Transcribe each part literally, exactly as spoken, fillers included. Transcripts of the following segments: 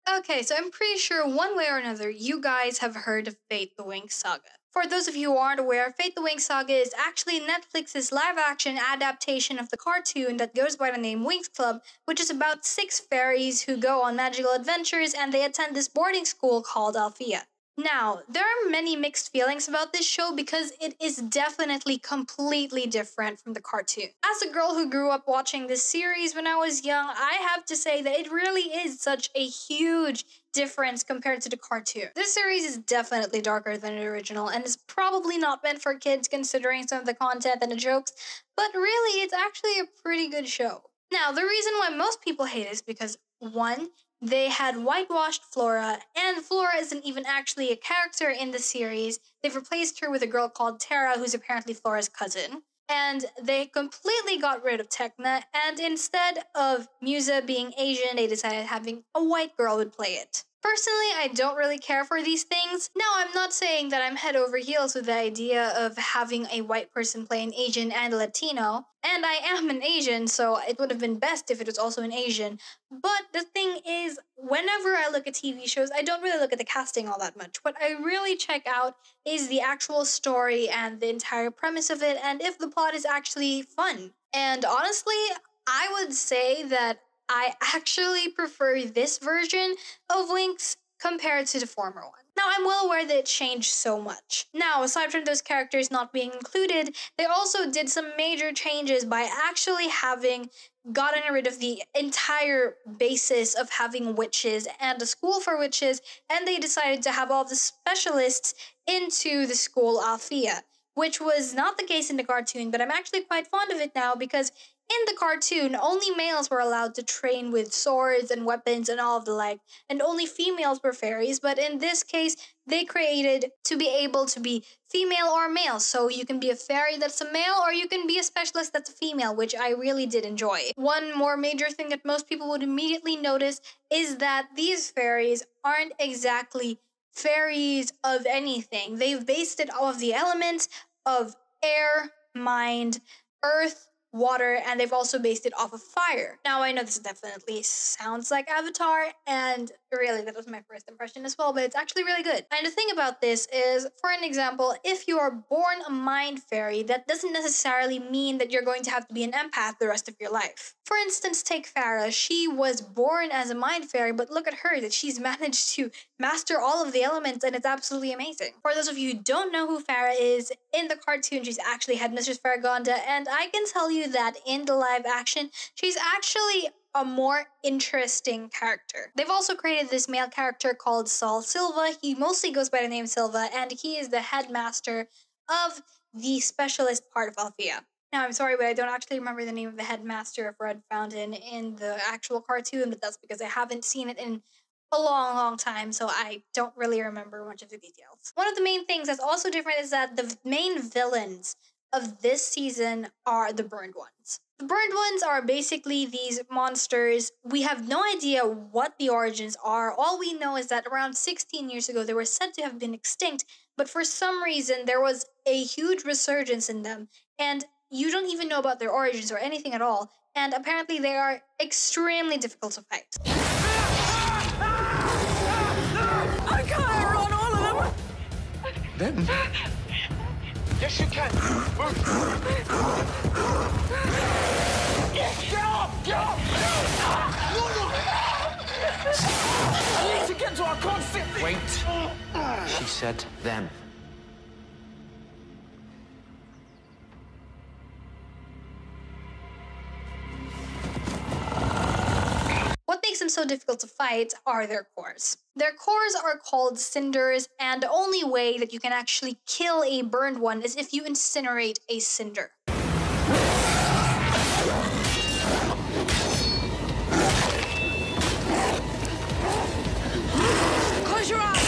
Okay, so I'm pretty sure one way or another you guys have heard of Fate the Winx Saga. For those of you who aren't aware, Fate the Winx Saga is actually Netflix's live-action adaptation of the cartoon that goes by the name Winx Club, which is about six fairies who go on magical adventures and they attend this boarding school called Althea. Now, there are many mixed feelings about this show because it is definitely completely different from the cartoon. As a girl who grew up watching this series when I was young, I have to say that it really is such a huge difference compared to the cartoon. This series is definitely darker than the original and is probably not meant for kids considering some of the content and the jokes, but really it's actually a pretty good show. Now, the reason why most people hate it is because, one, they had whitewashed Flora, and Flora isn't even actually a character in the series. They've replaced her with a girl called Tara, who's apparently Flora's cousin. And they completely got rid of Tekna, and instead of Musa being Asian, they decided having a white girl would play it. Personally, I don't really care for these things. Now, I'm not saying that I'm head over heels with the idea of having a white person play an Asian and a Latino, and I am an Asian, so it would have been best if it was also an Asian. But the thing is, whenever I look at T V shows, I don't really look at the casting all that much. What I really check out is the actual story and the entire premise of it, and if the plot is actually fun. And honestly, I would say that I actually prefer this version of Winx compared to the former one. Now, I'm well aware that it changed so much. Now, aside from those characters not being included, they also did some major changes by actually having gotten rid of the entire basis of having witches and a school for witches, and they decided to have all the specialists into the school Althea, which was not the case in the cartoon, but I'm actually quite fond of it now because in the cartoon, only males were allowed to train with swords and weapons and all of the like, and only females were fairies, but in this case, they created to be able to be female or male, so you can be a fairy that's a male, or you can be a specialist that's a female, which I really did enjoy. One more major thing that most people would immediately notice is that these fairies aren't exactly fairies of anything. They've based it off of the elements of air, mind, earth, water, and they've also based it off of fire. Now, I know this definitely sounds like Avatar, and really, that was my first impression as well, but it's actually really good. And the thing about this is, for an example, if you are born a mind fairy, that doesn't necessarily mean that you're going to have to be an empath the rest of your life. For instance, take Farah. She was born as a mind fairy, but look at her, that she's managed to master all of the elements, and it's absolutely amazing. For those of you who don't know who Farah is, in the cartoon, she's actually Headmistress Faragonda, and I can tell you that in the live action, she's actually a more interesting character. They've also created this male character called Saul Silva. He mostly goes by the name Silva, and he is the headmaster of the specialist part of Althea. Now, I'm sorry, but I don't actually remember the name of the headmaster of Red Fountain in the actual cartoon, but that's because I haven't seen it in a long, long time, so I don't really remember much of the details. One of the main things that's also different is that the main villains of this season are the burned ones. The burned ones are basically these monsters. We have no idea what the origins are. All we know is that around sixteen years ago, they were said to have been extinct, but for some reason, there was a huge resurgence in them, and you don't even know about their origins or anything at all, and apparently they are extremely difficult to fight. I can't outrun all of them! Them? Yes, you can. Move. Yes, get up! Get up! I need to get to our concept. Wait. She said them. What makes them so difficult to fight are their cores. Their cores are called cinders, and the only way that you can actually kill a burned one is if you incinerate a cinder. Close your eyes!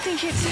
think it's...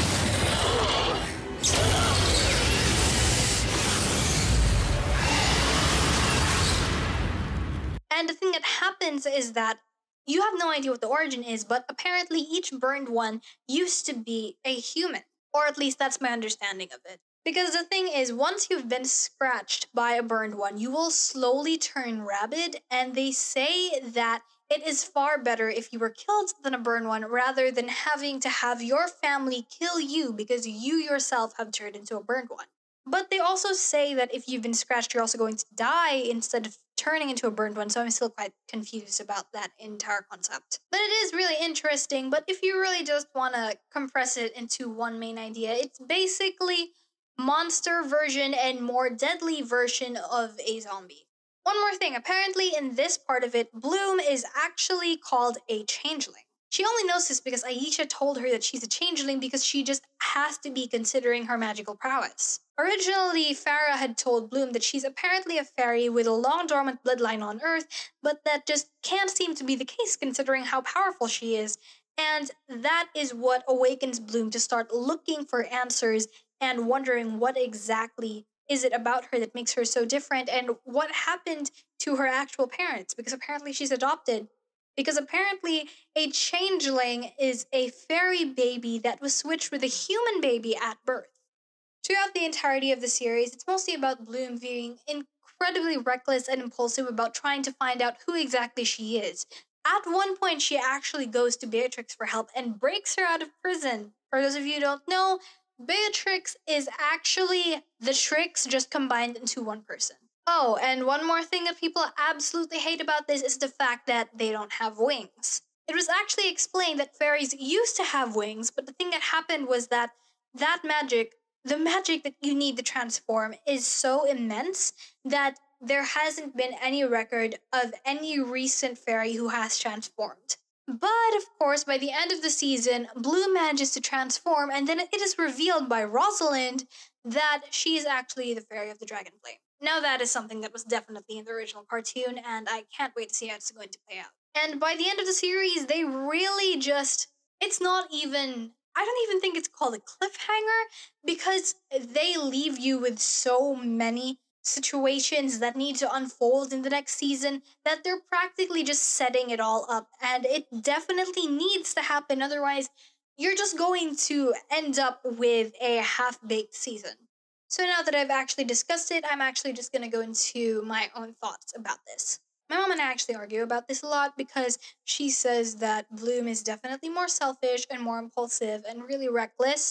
And the thing that happens is that you have no idea what the origin is, but apparently each burned one used to be a human. Or at least that's my understanding of it. Because the thing is, once you've been scratched by a burned one, you will slowly turn rabid, and they say that it is far better if you were killed than a burned one rather than having to have your family kill you because you yourself have turned into a burned one. But they also say that if you've been scratched, you're also going to die instead of turning into a burned one, so I'm still quite confused about that entire concept. But it is really interesting, but if you really just want to compress it into one main idea, it's basically monster version and more deadly version of a zombie. One more thing, apparently in this part of it, Bloom is actually called a changeling. She only knows this because Aisha told her that she's a changeling because she just has to be considering her magical prowess. Originally, Farah had told Bloom that she's apparently a fairy with a long dormant bloodline on Earth, but that just can't seem to be the case considering how powerful she is, and that is what awakens Bloom to start looking for answers and wondering what exactly is it about her that makes her so different and what happened to her actual parents, because apparently she's adopted. Because apparently a changeling is a fairy baby that was switched with a human baby at birth. Throughout the entirety of the series, it's mostly about Bloom being incredibly reckless and impulsive about trying to find out who exactly she is. At one point, she actually goes to Beatrix for help and breaks her out of prison. For those of you who don't know, Beatrix is actually the Trix just combined into one person. Oh, and one more thing that people absolutely hate about this is the fact that they don't have wings. It was actually explained that fairies used to have wings, but the thing that happened was that that magic, the magic that you need to transform, is so immense that there hasn't been any record of any recent fairy who has transformed. But, of course, by the end of the season, Bloom manages to transform, and then it is revealed by Rosalind that she is actually the Fairy of the Dragon Flame. Now that is something that was definitely in the original cartoon, and I can't wait to see how it's going to play out. And by the end of the series, they really just... It's not even... I don't even think it's called a cliffhanger, because they leave you with so many situations that need to unfold in the next season that they're practically just setting it all up, and it definitely needs to happen, otherwise you're just going to end up with a half-baked season. So now that I've actually discussed it, I'm actually just going to go into my own thoughts about this. My mom and I actually argue about this a lot because she says that Bloom is definitely more selfish and more impulsive and really reckless.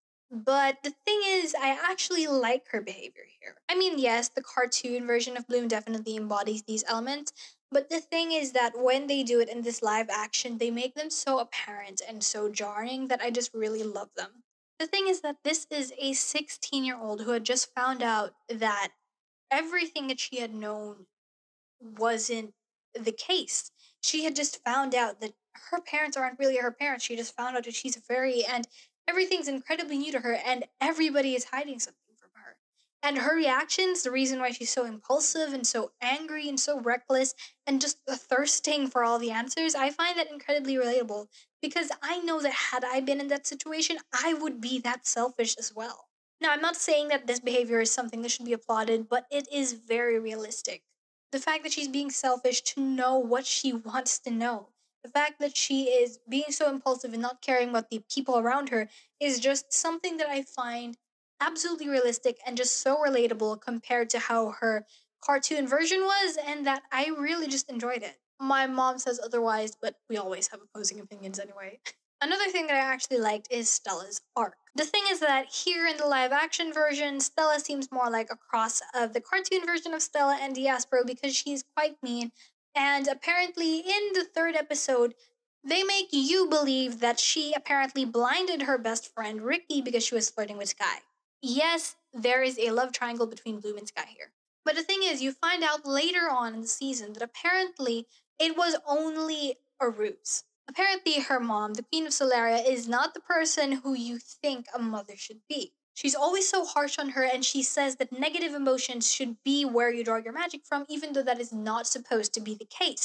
But the thing is, I actually like her behavior here. I mean, yes, the cartoon version of Bloom definitely embodies these elements, but the thing is that when they do it in this live action, they make them so apparent and so jarring that I just really love them. The thing is that this is a sixteen-year-old who had just found out that everything that she had known wasn't the case. She had just found out that her parents aren't really her parents. She just found out that she's a fairy, and everything's incredibly new to her, and everybody is hiding something from her. And her reactions, the reason why she's so impulsive and so angry and so reckless and just thirsting for all the answers, I find that incredibly relatable because I know that had I been in that situation, I would be that selfish as well. Now, I'm not saying that this behavior is something that should be applauded, but it is very realistic. The fact that she's being selfish to know what she wants to know. The fact that she is being so impulsive and not caring about the people around her is just something that I find absolutely realistic and just so relatable compared to how her cartoon version was, and that I really just enjoyed it. My mom says otherwise, but we always have opposing opinions anyway. Another thing that I actually liked is Stella's arc. The thing is that here in the live action version, Stella seems more like a cross of the cartoon version of Stella and Diaspro because she's quite mean. And apparently in the third episode, they make you believe that she apparently blinded her best friend Ricky because she was flirting with Sky. Yes, there is a love triangle between Bloom and Sky here. But the thing is, you find out later on in the season that apparently it was only a ruse. Apparently her mom, the Queen of Solaria, is not the person who you think a mother should be. She's always so harsh on her, and she says that negative emotions should be where you draw your magic from, even though that is not supposed to be the case.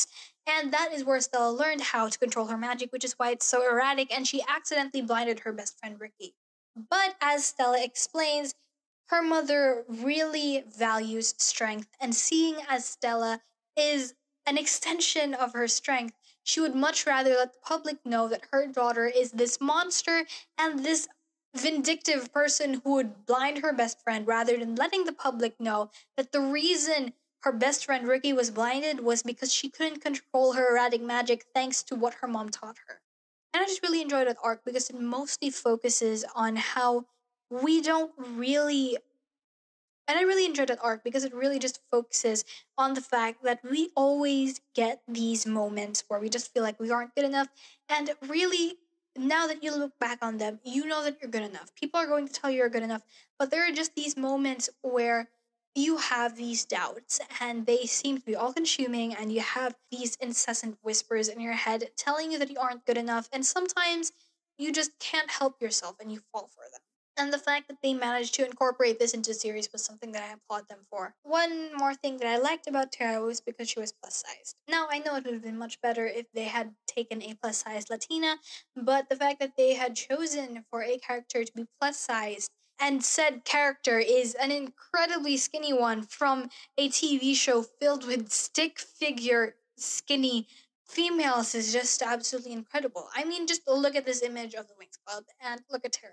And that is where Stella learned how to control her magic, which is why it's so erratic, and she accidentally blinded her best friend Ricky. But as Stella explains, her mother really values strength, and seeing as Stella is an extension of her strength, she would much rather let the public know that her daughter is this monster and this vindictive person who would blind her best friend, rather than letting the public know that the reason her best friend Ricky was blinded was because she couldn't control her erratic magic thanks to what her mom taught her. And I just really enjoyed that arc because it mostly focuses on how we don't really, and I really enjoyed that arc because it really just focuses on the fact that we always get these moments where we just feel like we aren't good enough. And really, now that you look back on them, you know that you're good enough. People are going to tell you you're good enough. But there are just these moments where you have these doubts and they seem to be all consuming, and you have these incessant whispers in your head telling you that you aren't good enough. And sometimes you just can't help yourself and you fall for them. And the fact that they managed to incorporate this into the series was something that I applaud them for. One more thing that I liked about Tara was because she was plus sized. Now, I know it would have been much better if they had taken a plus sized Latina, but the fact that they had chosen for a character to be plus sized, and said character is an incredibly skinny one from a T V show filled with stick figure skinny females, is just absolutely incredible. I mean, just look at this image of the Winx Club and look at Tara.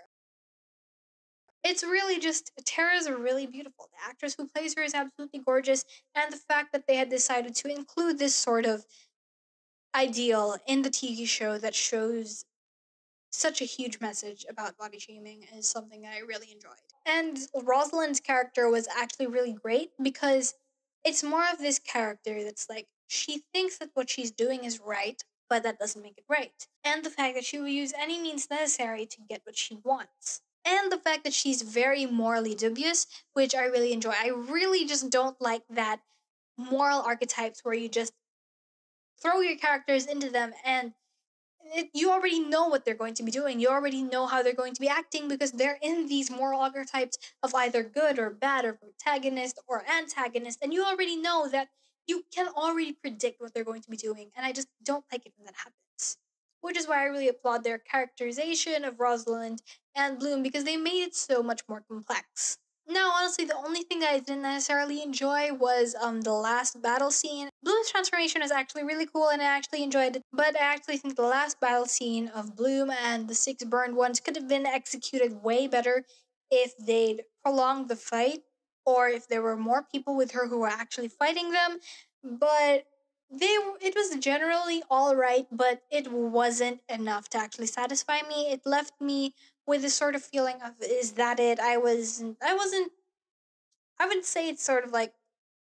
It's really just, Tara's really beautiful. The actress who plays her is absolutely gorgeous, and the fact that they had decided to include this sort of ideal in the T V show that shows such a huge message about body shaming is something that I really enjoyed. And Rosalind's character was actually really great because it's more of this character that's like, she thinks that what she's doing is right, but that doesn't make it right. And the fact that she will use any means necessary to get what she wants. And the fact that she's very morally dubious, which I really enjoy. I really just don't like that moral archetypes where you just throw your characters into them and it, you already know what they're going to be doing. You already know how they're going to be acting because they're in these moral archetypes of either good or bad or protagonist or antagonist, and you already know that you can already predict what they're going to be doing, and I just don't like it when that happens. Which is why I really applaud their characterization of Rosalind and Bloom because they made it so much more complex. Now, honestly, the only thing I didn't necessarily enjoy was um the last battle scene. Bloom's transformation is actually really cool and I actually enjoyed it, but I actually think the last battle scene of Bloom and the six burned ones could have been executed way better if they'd prolonged the fight or if there were more people with her who were actually fighting them. But they it was generally all right, but it wasn't enough to actually satisfy me. It left me with this sort of feeling of, is that it? I was I wasn't I would say it's sort of like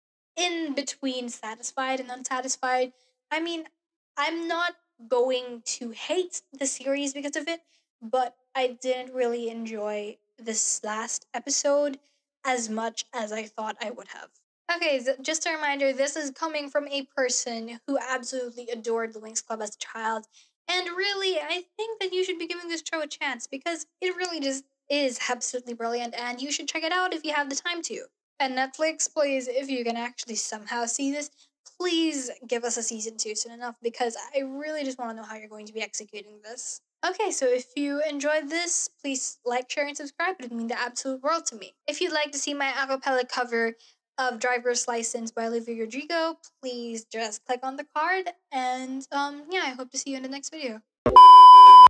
in between satisfied and unsatisfied. I mean, I'm not going to hate the series because of it, but I didn't really enjoy this last episode as much as I thought I would have. Okay, so just a reminder, this is coming from a person who absolutely adored the Winx Club as a child. And really, I think that you should be giving this show a chance because it really just is absolutely brilliant and you should check it out if you have the time to. And Netflix, please, if you can actually somehow see this, please give us a season two soon enough because I really just want to know how you're going to be executing this. Okay, so if you enjoyed this, please like, share, and subscribe. It would mean the absolute world to me. If you'd like to see my acapella cover of Driver's License by Olivia Rodrigo, please just click on the card. And um, yeah, I hope to see you in the next video. Oh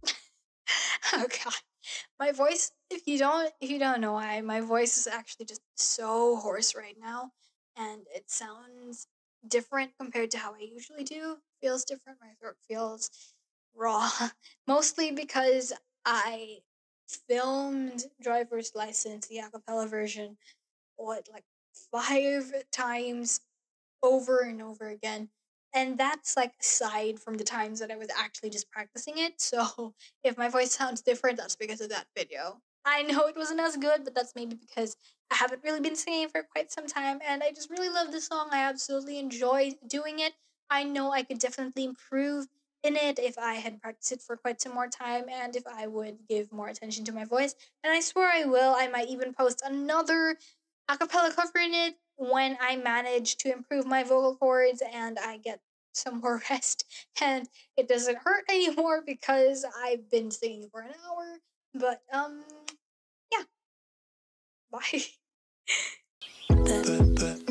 god. My voice, if you don't if you don't know why, my voice is actually just so hoarse right now. And it sounds different compared to how I usually do. Feels different. My throat feels raw. Mostly because I filmed Driver's License, the acapella version, what, like five times over and over again. And that's like aside from the times that I was actually just practicing it. So if my voice sounds different, that's because of that video. I know it wasn't as good, but that's maybe because I haven't really been singing for quite some time. And I just really love this song. I absolutely enjoy doing it. I know I could definitely improve in it if I had practiced it for quite some more time and if I would give more attention to my voice. And I swear I will. I might even post another acapella cover in it when I manage to improve my vocal cords and I get some more rest, and it doesn't hurt anymore because I've been singing for an hour. But um, yeah, bye.